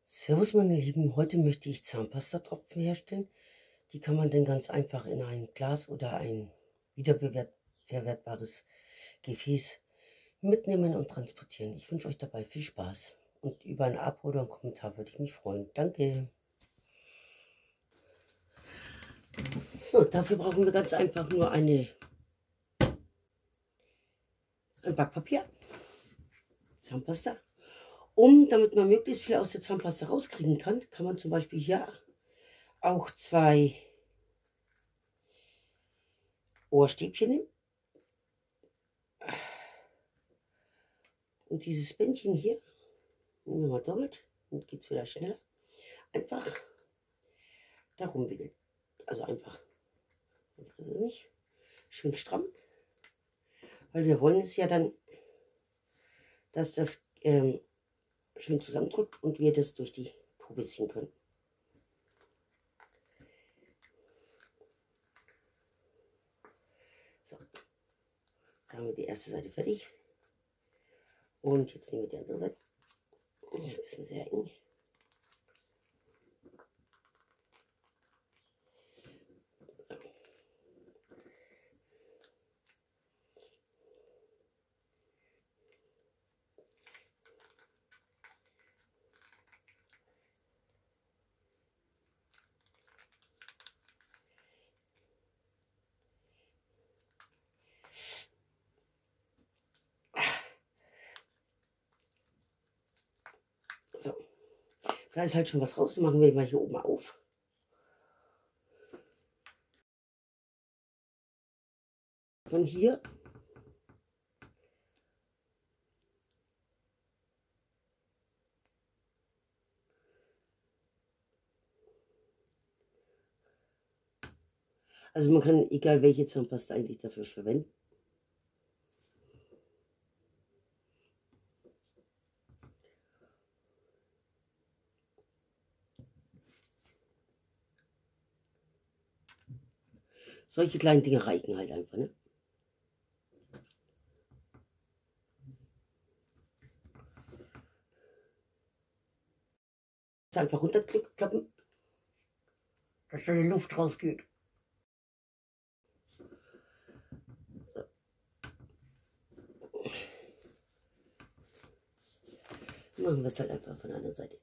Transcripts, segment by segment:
Servus meine Lieben, heute möchte ich Zahnpastatropfen herstellen. Die kann man dann ganz einfach in ein Glas oder ein wiederverwertbares Gefäß mitnehmen und transportieren. Ich wünsche euch dabei viel Spaß und über ein Abo oder einen Kommentar würde ich mich freuen. Danke. So, dafür brauchen wir ganz einfach nur ein Backpapier, Zahnpasta. Damit man möglichst viel aus der Zahnpasta rauskriegen kann, kann man zum Beispiel hier auch 2 Ohrstäbchen nehmen. Und dieses Bändchen hier, nehmen wir mal doppelt, und geht es wieder schneller. Einfach da rumwickeln. Also einfach nicht schön stramm. Weil wir wollen es ja dann, dass das schön zusammendrückt und wir das durch die Tube ziehen können. So, da haben wir die erste Seite fertig. Und jetzt nehmen wir die andere Seite. Ein bisschen sehr eng. So. So, da ist halt schon was raus. Dann machen wir mal hier oben auf. Von hier also man kann egal welche Zahnpasta eigentlich dafür verwenden. Solche kleinen Dinge reichen halt einfach, ne? Einfach runterklappen, dass da die Luft rausgeht. So. Machen wir es halt einfach von der anderen Seite.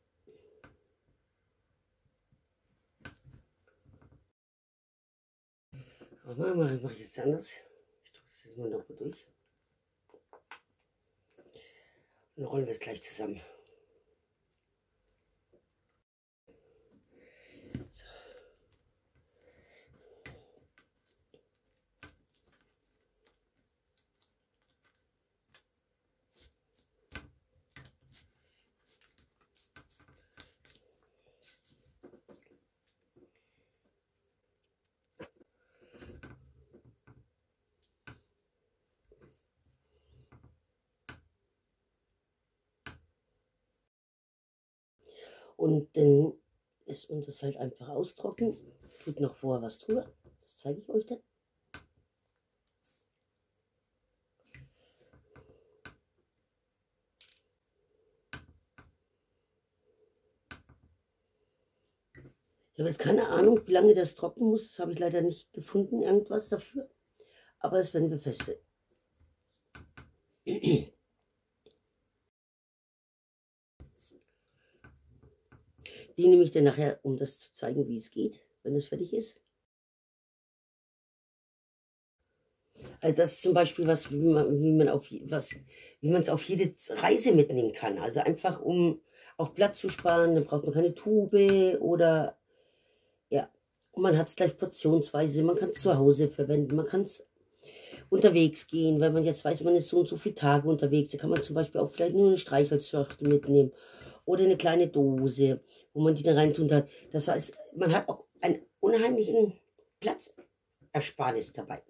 Was mache ich jetzt anders? Ich drücke das jetzt mal noch mal durch. Dann rollen wir es gleich zusammen. So. Und dann lässt man das halt einfach austrocknen. Tut noch vorher was drüber. Das zeige ich euch dann. Ich habe jetzt keine Ahnung, wie lange das trocknen muss. Das habe ich leider nicht gefunden, irgendwas dafür. Aber das werden wir feststellen. Die nehme ich dann nachher, um das zu zeigen, wie es geht, wenn es fertig ist. Also das ist zum Beispiel was, wie man es auf jede Reise mitnehmen kann. Also einfach, um auch Platz zu sparen, dann braucht man keine Tube oder ja, und man hat es gleich portionsweise, man kann es zu Hause verwenden, man kann es unterwegs gehen, wenn man jetzt weiß, man ist so und so viele Tage unterwegs, da kann man zum Beispiel auch vielleicht nur eine Streichholzschachtel mitnehmen oder eine kleine Dose, wo man die da reintun hat. Das heißt, man hat auch einen unheimlichen Platzersparnis dabei.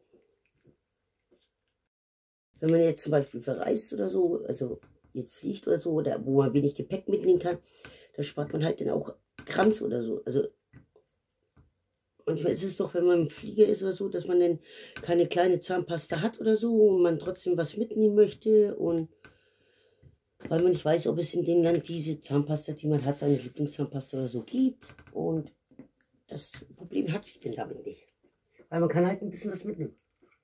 Wenn man jetzt zum Beispiel verreist oder so, also jetzt fliegt oder so, oder wo man wenig Gepäck mitnehmen kann, da spart man halt dann auch Grams oder so. Also manchmal ist es doch, wenn man im Flieger ist oder so, dass man dann keine kleine Zahnpasta hat oder so und man trotzdem was mitnehmen möchte und weil man nicht weiß, ob es in dem Land diese Zahnpasta, die man hat, seine Lieblingszahnpasta oder so gibt. Und das Problem hat sich denn damit nicht. Weil man kann halt ein bisschen was mitnehmen.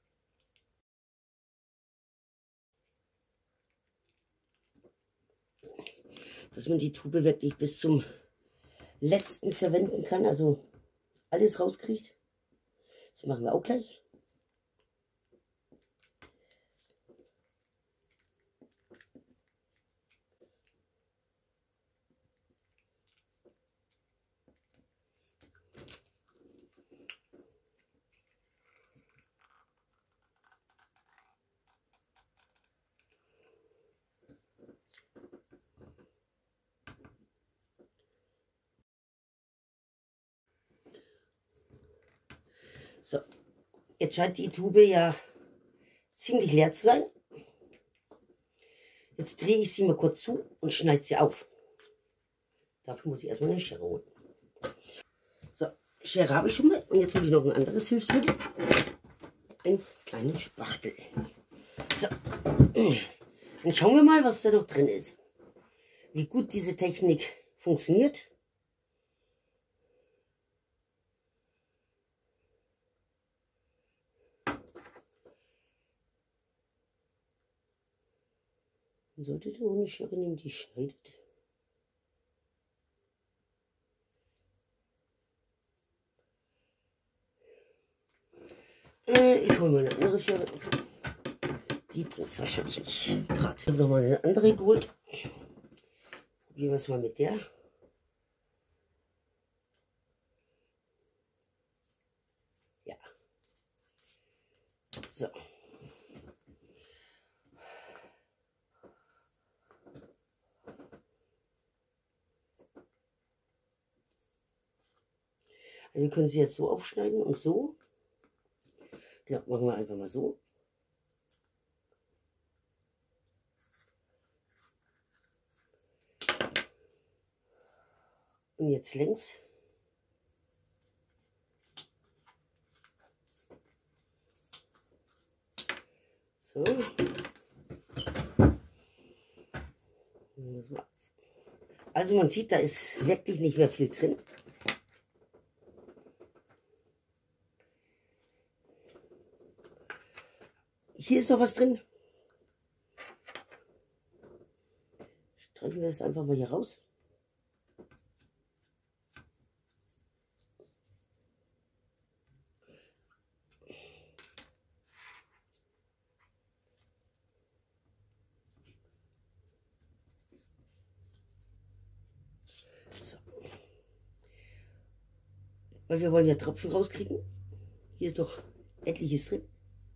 Dass man die Tube wirklich bis zum letzten verwenden kann, also alles rauskriegt. Das machen wir auch gleich. So, jetzt scheint die Tube ja ziemlich leer zu sein. Jetzt drehe ich sie mal kurz zu und schneide sie auf. Dafür muss ich erstmal eine Schere holen. So, Schere habe ich schon mal. Und jetzt hole ich noch ein anderes Hilfsmittel. Ein kleines Spachtel. So, dann schauen wir mal, was da noch drin ist. Wie gut diese Technik funktioniert. Man sollte auch eine Schere nehmen, die schneidet. Ich hole mal eine andere Schere. Die bringt es wahrscheinlich nicht gerade. Ich habe noch mal eine andere geholt. Probieren wir es mal mit der. Ja. So. Wir können sie jetzt so aufschneiden und so. Ja, machen wir einfach mal so. Und jetzt längs. So. Also man sieht, da ist wirklich nicht mehr viel drin. Hier ist noch was drin. Streichen wir das einfach mal hier raus. So. Weil wir wollen ja Tropfen rauskriegen. Hier ist doch etliches drin.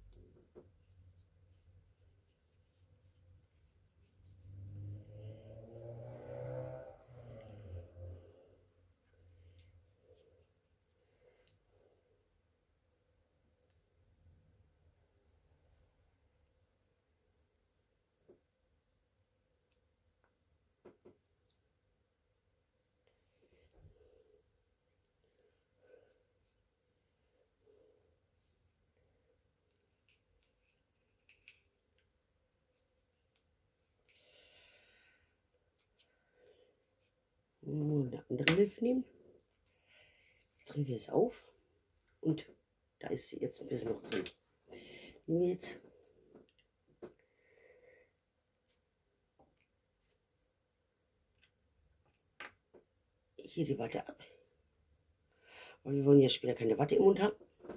Eine andere Hilfe nehmen. Drehen wir es auf. Und da ist jetzt ein bisschen noch drin. Nehmen wir jetzt hier die Watte ab. Weil wir wollen ja später keine Watte im Mund haben.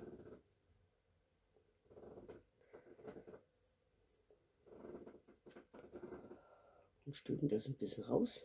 Und stülpen das ein bisschen raus.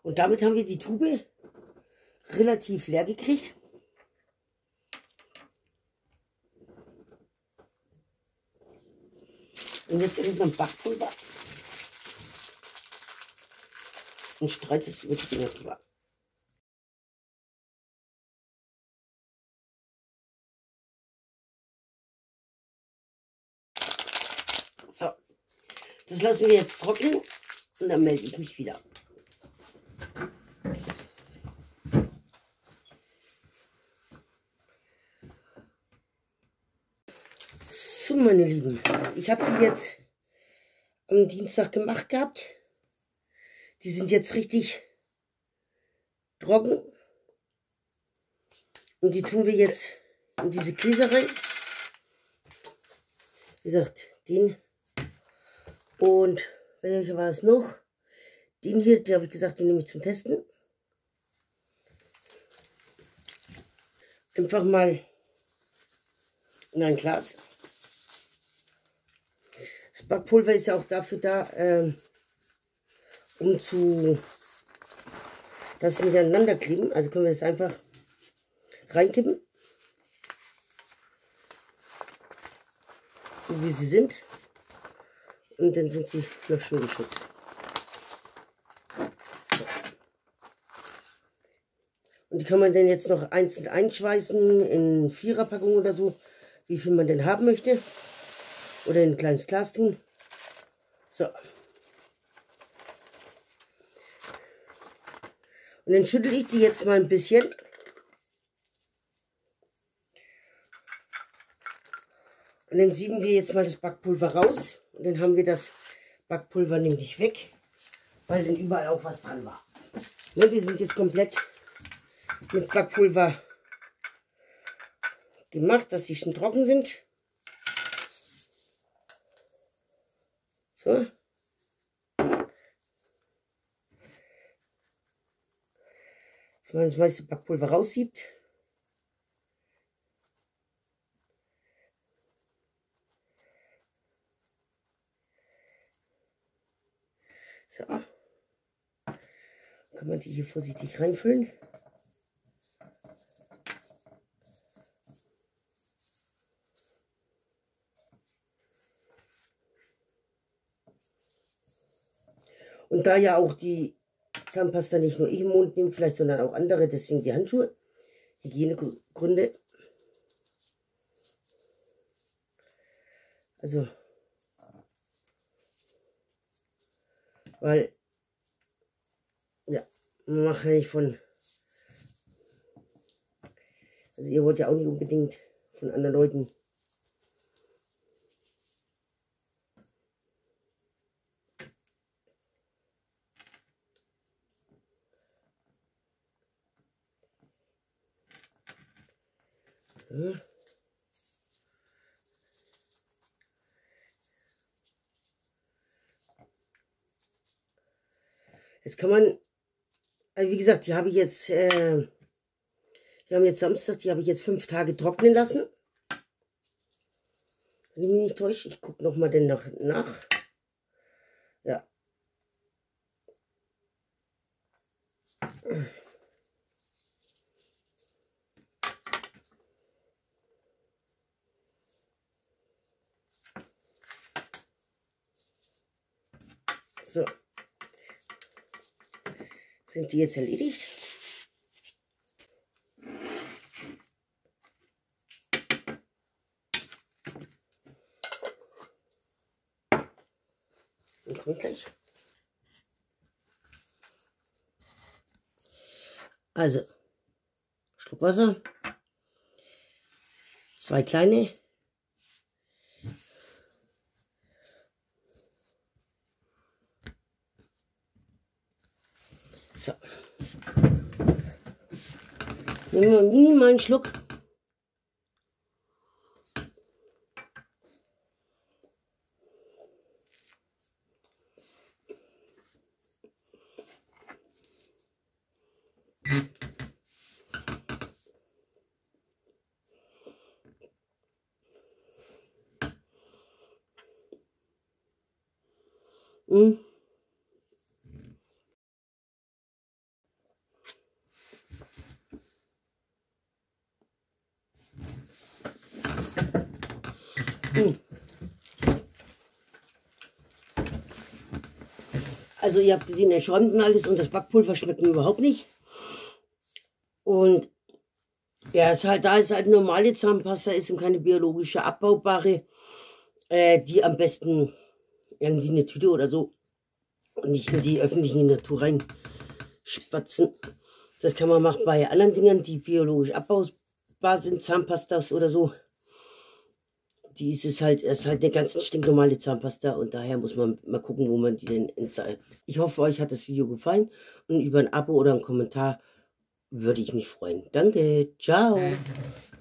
Und damit haben wir die Tube relativ leer gekriegt. Und jetzt in unserem Backpulver und streut es über die Dinger drüber. So, das lassen wir jetzt trocknen und dann melde ich mich wieder. So, meine Lieben, ich habe die jetzt am Dienstag gemacht gehabt. Die sind jetzt richtig trocken. Und die tun wir jetzt in diese Gläser rein. Wie gesagt, den. Und welcher war es noch? Den hier, den habe ich gesagt, den nehme ich zum Testen. Einfach mal in ein Glas. Das Backpulver ist ja auch dafür da, um dass sie miteinander kleben. Also können wir das einfach reinkippen. So wie sie sind. Und dann sind sie noch schön geschützt. So. Und die kann man dann jetzt noch einzeln einschweißen in Viererpackung oder so, wie viel man denn haben möchte. Oder in ein kleines Glas tun. So. Und dann schüttel ich die jetzt mal ein bisschen. Und dann sieben wir jetzt mal das Backpulver raus. Und dann haben wir das Backpulver nämlich weg, weil dann überall auch was dran war. Ne, die sind jetzt komplett mit Backpulver gemacht, dass sie schon trocken sind. So. Dass man das meiste Backpulver raussiebt. So. Kann man die hier vorsichtig reinfüllen. Und da ja auch die Zahnpasta nicht nur ich im Mund nehme, vielleicht, sondern auch andere, deswegen die Handschuhe. Hygienegründe. Also, weil, ja, man macht ja nicht von, also ihr wollt ja auch nicht unbedingt von anderen Leuten ja. Jetzt kann man, also wie gesagt, die habe ich jetzt, wir haben jetzt Samstag, die habe ich jetzt 5 Tage trocknen lassen. Wenn ich mich nicht täusche, ich gucke nochmal den noch nach. Ja. So. Sind die jetzt erledigt? Und kommt gleich. Also, Schluck Wasser. 2 kleine. So. Nehmen wir einen minimalen Schluck. Mm. Also ihr habt gesehen, der schäumt und alles und das Backpulver schmeckt mir überhaupt nicht. Und ja, da ist halt normale Zahnpasta, ist und keine biologische abbaubare, die am besten irgendwie eine Tüte oder so und nicht in die öffentliche Natur reinspatzen. Das kann man machen bei anderen Dingen, die biologisch abbaubar sind, Zahnpastas oder so. Die ist halt eine ganz stinknormale Zahnpasta und daher muss man mal gucken, wo man die denn entsorgt. Ich hoffe, euch hat das Video gefallen und über ein Abo oder einen Kommentar würde ich mich freuen. Danke, ciao.